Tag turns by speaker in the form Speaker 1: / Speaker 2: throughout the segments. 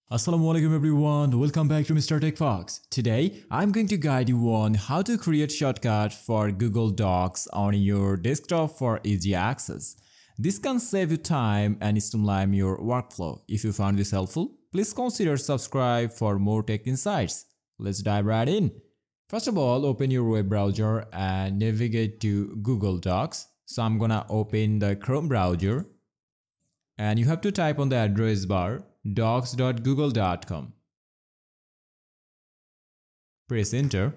Speaker 1: Assalamualaikum everyone, welcome back to Mr. Tech Fox. Today, I'm going to guide you on how to create shortcut for Google Docs on your desktop for easy access. This can save you time and streamline your workflow. If you found this helpful, please consider subscribe for more tech insights. Let's dive right in. First of all, open your web browser and navigate to Google Docs. So I'm gonna open the Chrome browser and you have to type on the address bar docs.google.com. Press enter.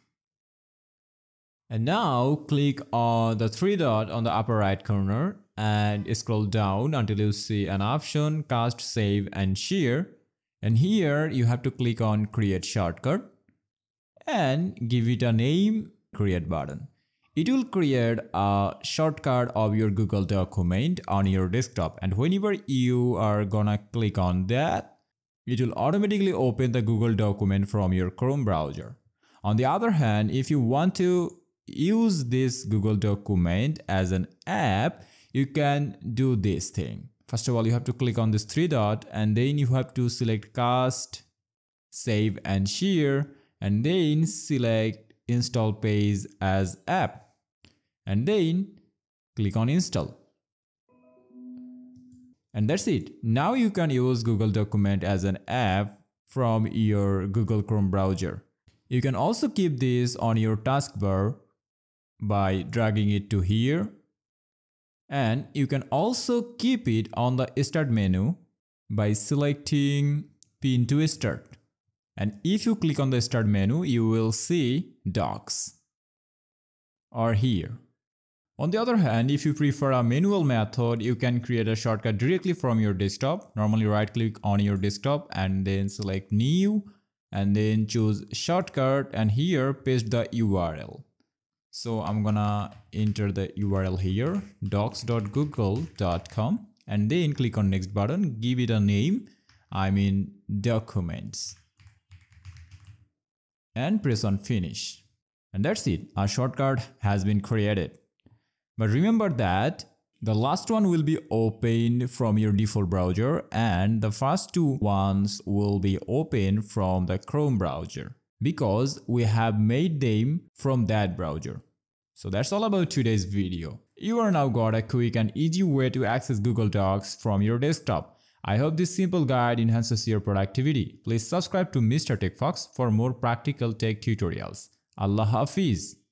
Speaker 1: And now click on the three dot on the upper right corner and scroll down until you see an option cast, save and share. And here you have to click on create shortcut and give it a name, create button. It will create a shortcut of your Google document on your desktop, and whenever you are gonna click on that, it will automatically open the Google document from your Chrome browser. On the other hand, if you want to use this Google document as an app, you can do this thing. First of all, you have to click on this three dot and then you have to select cast, save and share, and then select install page as app. And then click on install. And that's it. Now you can use Google Document as an app from your Google Chrome browser. You can also keep this on your taskbar by dragging it to here. And you can also keep it on the start menu by selecting pin to start. And if you click on the start menu, you will see Docs or here. On the other hand, if you prefer a manual method, you can create a shortcut directly from your desktop. Normally right click on your desktop and then select new and then choose shortcut and here paste the URL. So I'm gonna enter the URL here, docs.google.com, and then click on next button, give it a name, documents, and press on finish. And that's it, our shortcut has been created. But remember that the last one will be opened from your default browser and the first two ones will be opened from the Chrome browser because we have made them from that browser. So that's all about today's video. You are now got a quick and easy way to access Google Docs from your desktop. I hope this simple guide enhances your productivity. Please subscribe to Mr. Tech Fox for more practical tech tutorials. Allah Hafiz.